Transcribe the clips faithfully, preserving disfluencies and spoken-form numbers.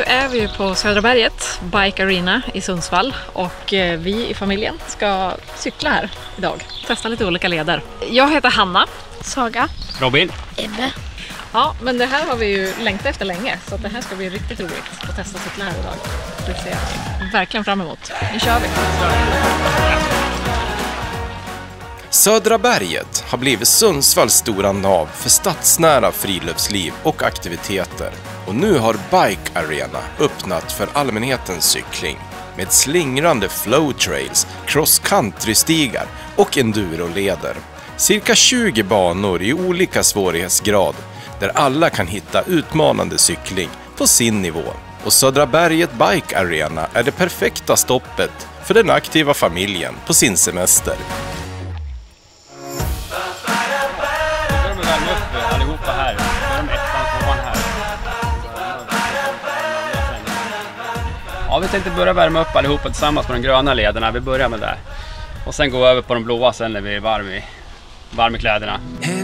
är vi på Södra berget, Bike Arena i Sundsvall, och vi i familjen ska cykla här idag. Testa lite olika leder. Jag heter Hanna. Saga. Robin. Ebbe. Ja, men det här har vi ju längtat efter länge, så det här ska bli riktigt roligt att testa cykla här idag. Det ser jag verkligen fram emot. Nu kör vi! Södra berget har blivit Sundsvalls stora nav för stadsnära friluftsliv och aktiviteter. Och nu har Bike Arena öppnat för allmänhetens cykling med slingrande flow trails, cross country-stigar och enduroleder. Cirka tjugo banor i olika svårighetsgrad där alla kan hitta utmanande cykling på sin nivå. Och Södra berget Bike Arena är det perfekta stoppet för den aktiva familjen på sin semester. Allihopa här. De ettan, tvåan här. Ja, vi tänkte börja värma upp allihopa tillsammans på de gröna lederna. Vi börjar med det. Och sen gå över på de blåa sen när vi är varm i, varm i kläderna.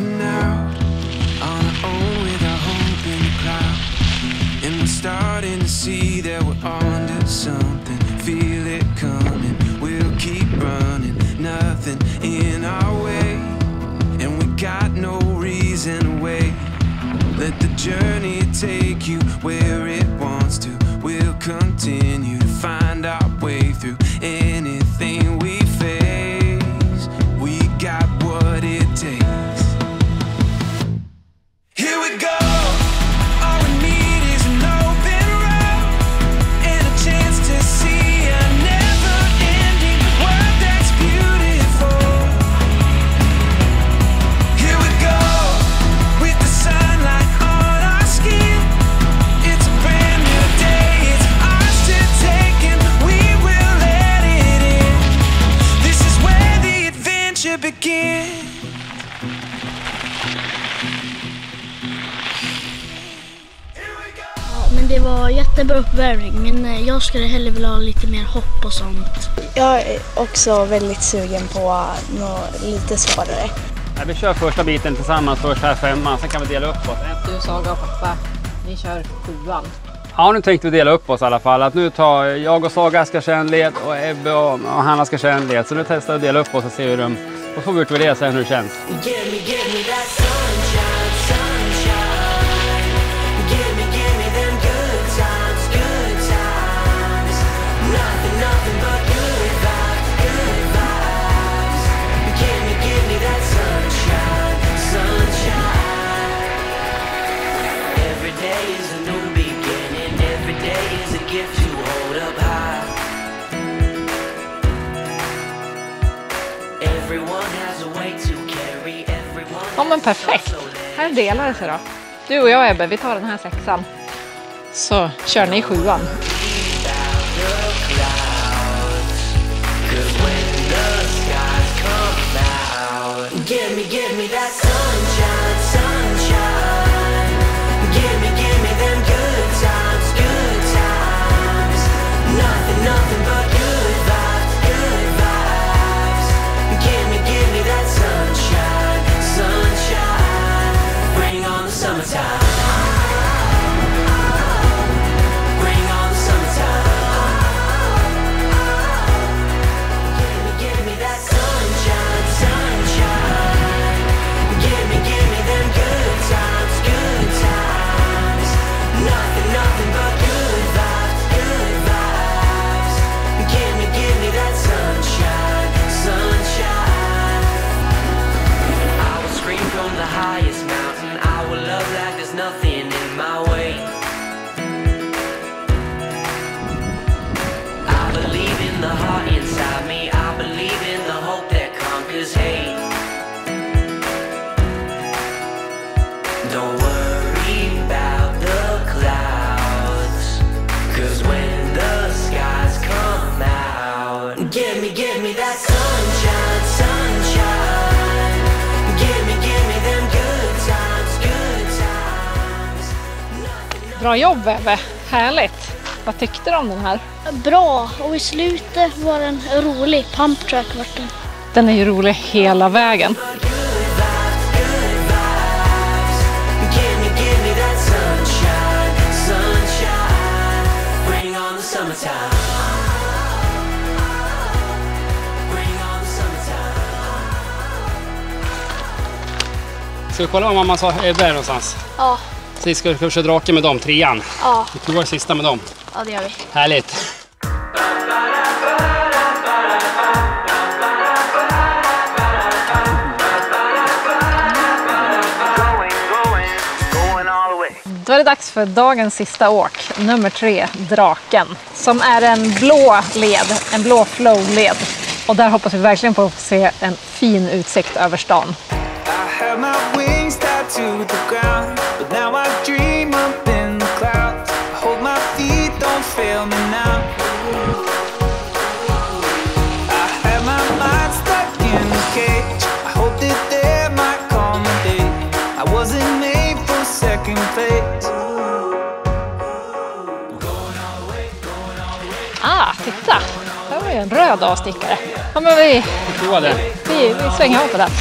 Let the journey take you where it wants to. We'll continue to find our way through anything we face. We got what it takes. Here we go. All we need is an open road and a chance to see a never-ending world that's beautiful. Here we go with the sunlight. Men det var jättebra uppvärmning, men jag skulle hellre vilja ha lite mer hopp och sånt. Jag är också väldigt sugen på något lite svårare. Ja, vi kör första biten tillsammans, först här femman, sen kan vi dela upp oss. Du, Saga och pappa, ni kör sjuan. Ja, nu tänkte vi dela upp oss i alla fall. Att nu tar jag och Saga ska köra en led och Ebbe och Hanna ska köra en led. Så nu testar vi att dela upp oss och se hur de... Och så får vi utvärdera sen hur det känns. Ja, men perfekt. Här delar det sig då. Du och jag, Ebbe, vi tar den här sexan. Så kör ni sjuan. Bra jobb, Ebbe. Härligt. Vad tyckte du om den här? Bra, och i slutet var den rolig. Pump track var den. Den är ju rolig hela vägen. summertime. Bring on the summertime. Ska vi kolla vad mamma sa är där någonstans? Ja. Så ska vi köra drake med dem, trean. Ja. Vi provar det sista med dem. Ja, det gör vi. Härligt. Då är det dags för dagens sista åk, nummer tre, Draken. Som är en blå led, en blå flow-led. Och där hoppas vi verkligen på att få se en fin utsikt över stan. I had my wings tied to the ground, but now I dream up in the clouds. I hold my feet, don't fail me now. I had my mind stuck in a cage. I hope that there might come a day. I wasn't made for second place. Ah, titta! Här var ju en röd avstickare. Ja, men vi, Prova det. vi, vi svänger av på den.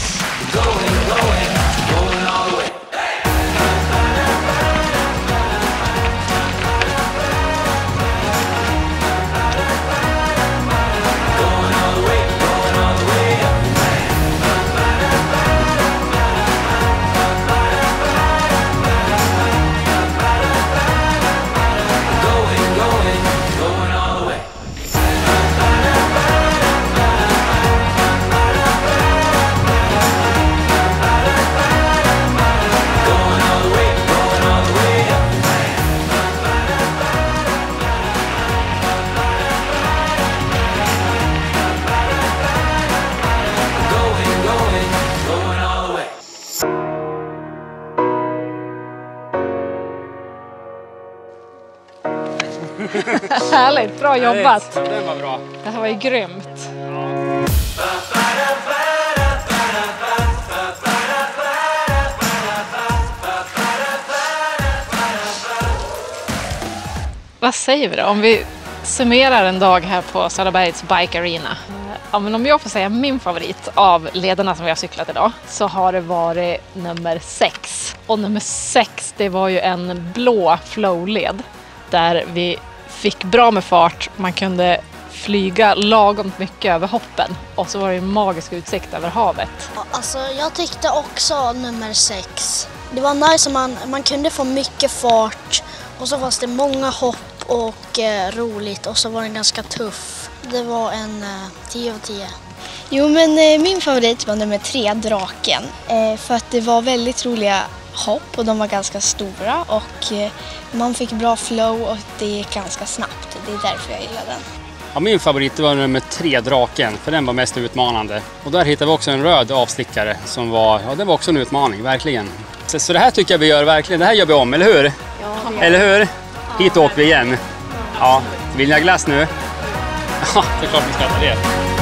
Härligt, bra jobbat. Ja, den var bra. Det här var ju grymt. Vad säger vi då om vi summerar en dag här på Söderbergets Bike Arena? Ja, men om jag får säga min favorit av lederna som vi har cyklat idag så har det varit nummer sex. Och nummer sex, det var ju en blå flow-led där vi fick bra med fart, man kunde flyga lagom mycket över hoppen och så var det en magisk utsikt över havet. Alltså, jag tyckte också nummer sex. Det var nice, man, man kunde få mycket fart och så fanns det många hopp och eh, roligt och så var den ganska tuff. Det var en eh, tio av tio. Jo, men eh, min favorit var nummer tre, Draken. Eh, för att det var väldigt roliga hopp och de var ganska stora och eh, man fick bra flow och det gick ganska snabbt. Det är därför jag gillar den. Ja, min favorit var nummer tre, Draken, för den var mest utmanande. Och där hittade vi också en röd avstickare som var, ja, det var också en utmaning, verkligen. Så, så det här tycker jag vi gör verkligen, det här gör vi om, eller hur? Ja, eller hur? Ja, hit åker vi igen. Ja, vill ni ha glass nu? Ja, det är klart vi ska äta det.